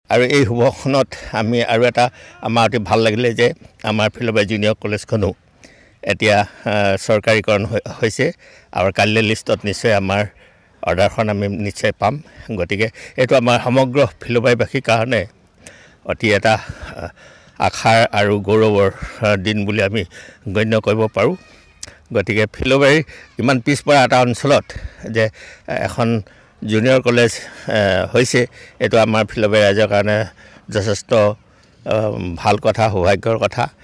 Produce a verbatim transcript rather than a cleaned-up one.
আৰু এই শুভখনত আমি আৰু এটা আমাৰ অতি ভাল লাগিলে যে আমাৰ ফিলবাৰী জুনিয়ৰ কলেজখনো এতিয়া চৰকাৰীকৰণ হৈছে আৰু কাইলৈ লিষ্টত নিশ্চয় আমাৰ অৰ্ডাৰখন আমি নিশ্চয় পাম গতিকে এইটো আমাৰ সমগ্ৰ ফিলবাৰীবাসীৰ কাৰণে অতি এটা আশাৰ আৰু গৌৰৱৰ দিন বুলি আমি গণ্য কৰিব পাৰোঁ গতিকে ফিলবাৰী ইমান পিছপৰা এটা অঞ্চলত যে এখন জুনিয়ৰ কলেজ হৈছে এইটো আমাৰ ফিলবাৰী ৰাইজৰ কাৰণে যথেষ্ট ভাল কথা সৌভাগ্যৰ কথা